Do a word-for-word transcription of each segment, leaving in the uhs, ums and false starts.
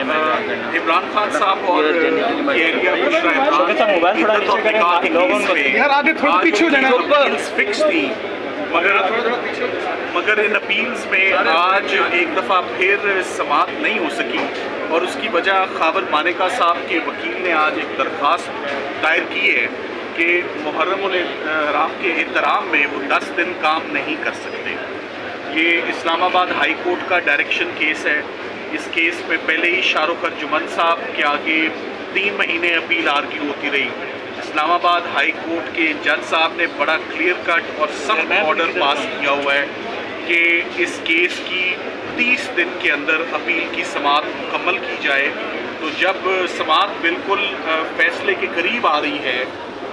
عمران خان صاحب اور area fix تھی، مگر مگر ان اپیلز میں آج ایک دفعہ پھر سماعت نہیں ہو سکی، اور اس کی وجہ خاور مانیکا صاحب کے وکیل نے آج ایک درخواست دائر کی ہے کہ محرم الحرام کے احترام میں وہ دس دن کام نہیں کر سکتے۔ یہ اسلام آباد ہائی کورٹ کا ڈائریکشن کیس ہے۔ اس کیس میں پہلے ہی شاہ رخ ارجمن صاحب کے آگے تین مہینے اپیل آرگیو ہوتی رہی۔ اسلام آباد ہائی کورٹ کے جج صاحب نے بڑا کلیئر کٹ اور سخت آرڈر پاس کیا ہوا ہے کہ اس کیس کی تیس دن کے اندر اپیل کی سماعت مکمل کی جائے۔ تو جب سماعت بالکل فیصلے کے قریب آ رہی ہے،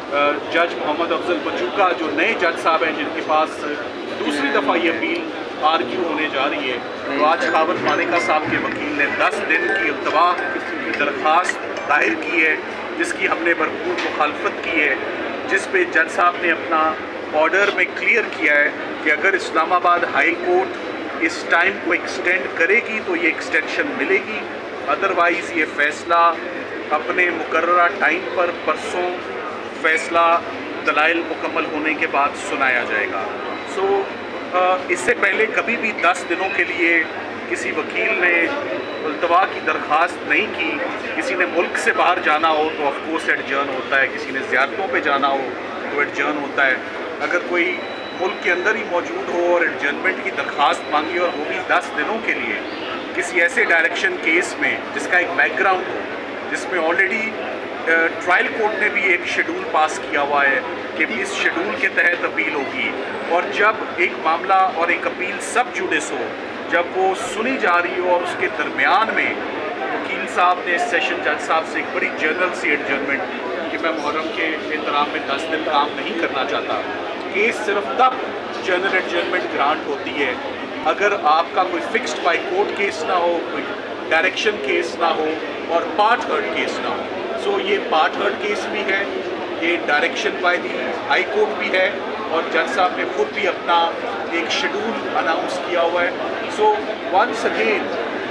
جج محمد افضل بچوکا جو نئے جج صاحب ہیں جن کے پاس دوسری دفعہ یہ اپیل آرگیو ہونے جا رہی ہے، تو آج خاور مانیکا صاحب کے وکیل نے دس دن کی التوا کی درخواست دائر کی ہے، جس کی ہم نے بھرپور مخالفت کی ہے، جس پہ جج صاحب نے اپنا آرڈر میں کلیئر کیا ہے کہ اگر اسلام آباد ہائی کورٹ اس ٹائم کو ایکسٹینڈ کرے گی تو یہ ایکسٹینشن ملے گی، ادروائز یہ فیصلہ اپنے مقررہ ٹائم پر پرسوں فیصلہ دلائل مکمل ہونے کے بعد سنایا جائے گا۔ سو اس سے پہلے کبھی بھی دس دنوں کے لیے کسی وکیل نے التوا کی درخواست نہیں کی۔ کسی نے ملک سے باہر جانا ہو تو آف کورس ایڈجرن ہوتا ہے، کسی نے زیارتوں پہ جانا ہو تو ایڈجرن ہوتا ہے۔ اگر کوئی ملک کے اندر ہی موجود ہو اور ایڈجرنمنٹ کی درخواست مانگی اور وہ بھی دس دنوں کے لیے کسی ایسے ڈائریکشن کیس میں جس کا ایک بیک گراؤنڈ ہو، جس میں آلریڈی ٹرائل کورٹ نے بھی ایک شیڈول پاس کیا ہوا ہے کہ اس شیڈول کے تحت اپیل ہوگی، اور جب ایک معاملہ اور ایک اپیل سب جوڈس ہو، جب وہ سنی جا رہی ہو اور اس کے درمیان میں وکیل صاحب نے سیشن جج صاحب سے ایک بڑی جنرل سی ایڈجرنمنٹ کہ میں محرم کے احترام میں دس دن کام نہیں کرنا چاہتا، کیس صرف تب جنرل ایڈجرنمنٹ گرانٹ ہوتی ہے اگر آپ کا کوئی فکسڈ بائی کورٹ کیس نہ ہو، کوئی ڈائریکشن کیس نہ ہو اور پارٹ ہرڈ کیس نہ ہو۔ سو یہ پارٹ ہرڈ کیس بھی ہے، یہ direction by the high court بھی ہے، اور جج صاحب نے خود بھی اپنا ایک شیڈول اناؤنس کیا ہوا ہے۔ سو ونس اگین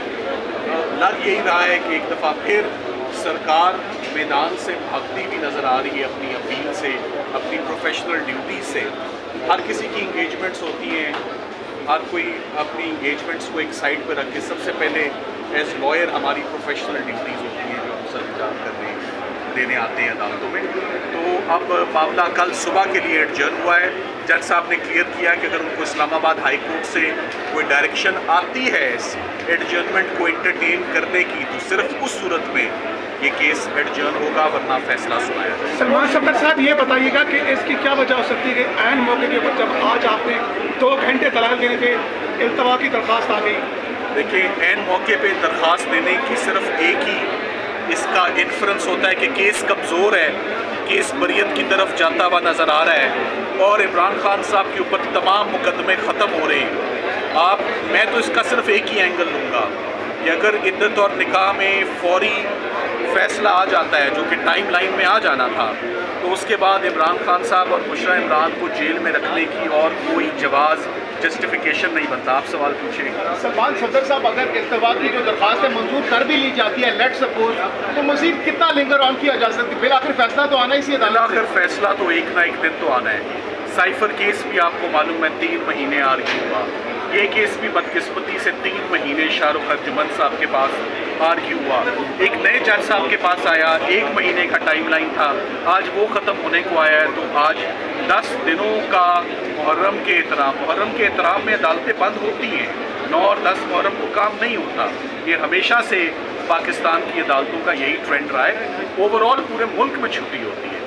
لگ یہی رہا ہے کہ ایک دفعہ پھر سرکار میدان سے بھاگتی بھی نظر آ رہی ہے اپنی اپیل سے، اپنی پروفیشنل ڈیوٹی سے۔ ہر کسی کی انگیجمنٹس ہوتی ہیں، ہر کوئی اپنی انگیجمنٹس کو ایک سائڈ پہ رکھ کے سب سے پہلے ایز لائر ہماری پروفیشنل ڈیوٹیز ہوتی ہیں جو ہم سر انجام کرنے دینے آتے ہیں عدالتوں میں۔ تو اب معاملہ کل صبح کے لیے ایڈجرن ہوا ہے۔ جج صاحب نے کلیئر کیا کہ اگر ان کو اسلام آباد ہائی کورٹ سے کوئی ڈائریکشن آتی ہے اس ایڈجرنمنٹ کو انٹرٹین کرنے کی، تو صرف اس صورت میں یہ کیس ایڈجرن ہوگا، ورنہ فیصلہ سنایا جائے گا۔ سلمان صفدر صاحب یہ بتائیے گا کہ اس کی کیا وجہ ہو سکتی ہے کہ عین موقع کے اوپر جب آج آپ نے دو گھنٹے دلائل دینے کے التوا کی درخواست آ گئی؟ دیکھیں، عین موقع پہ درخواست دینے کی صرف ایک ہی اس کا انفرنس ہوتا ہے کہ کیس کمزور ہے، کیس بریت کی طرف جاتا ہوا نظر آ رہا ہے، اور عمران خان صاحب کے اوپر تمام مقدمے ختم ہو رہے ہیں۔ آپ میں تو اس کا صرف ایک ہی اینگل لوں گا کہ اگر عدت اور نکاح میں فوری فیصلہ آ جاتا ہے جو کہ ٹائم لائن میں آ جانا تھا، تو اس کے بعد عمران خان صاحب اور بشرا عمران کو جیل میں رکھنے کی اور کوئی جواز جسٹیفیکیشن نہیں بنتا۔ آپ سوال پوچھیں۔ سلمان صفدر صاحب، اگر التوا کی جو درخواست ہے منظور کر بھی لی جاتی ہے لیٹ سپوز، تو مزید کتنا لنگر آن کیا جا سکتی ہے؟ بالآخر فیصلہ تو آنا ہی سی عدالت۔ بالآخر فیصلہ تو ایک نہ ایک دن تو آنا ہے۔ سائفر کیس بھی آپ کو معلوم ہے تین مہینے آرگیو ہوا، یہ کیس بھی بدقسمتی سے تین مہینے شاہ رخ ارجمن صاحب کے پاس آرگیو ہوا، ایک نئے جج صاحب کے پاس آیا، ایک مہینے کا ٹائم لائن تھا، آج وہ ختم ہونے کو آیا ہے۔ تو آج دس دنوں کا محرم کے احترام محرم کے احترام میں عدالتیں بند ہوتی ہیں، نو اور دس محرم کو کام نہیں ہوتا۔ یہ ہمیشہ سے پاکستان کی عدالتوں کا یہی ٹرینڈ رہا ہے، اوور آل پورے ملک میں چھٹی ہوتی ہے،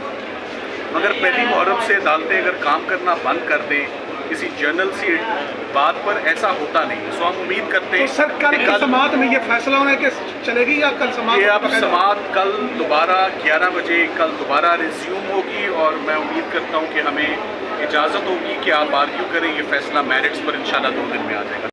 مگر پہلی محرم سے عدالتیں اگر کام کرنا بند کر دیں کسی جنرل سی بات پر، ایسا ہوتا نہیں۔ سو ہم امید کرتے ہیں سر کل کی سماعت میں یہ فیصلہ ہونا ہے کہ چلے گی یا کل سماعت؟ یہ اب سماعت کل دوبارہ گیارہ بجے کل دوبارہ ریزیوم ہوگی، اور میں امید کرتا ہوں کہ ہمیں اجازت ہوگی کہ آپ آرگیو کریں، یہ فیصلہ میرٹس پر انشاءاللہ دو دن میں آ جائے گا۔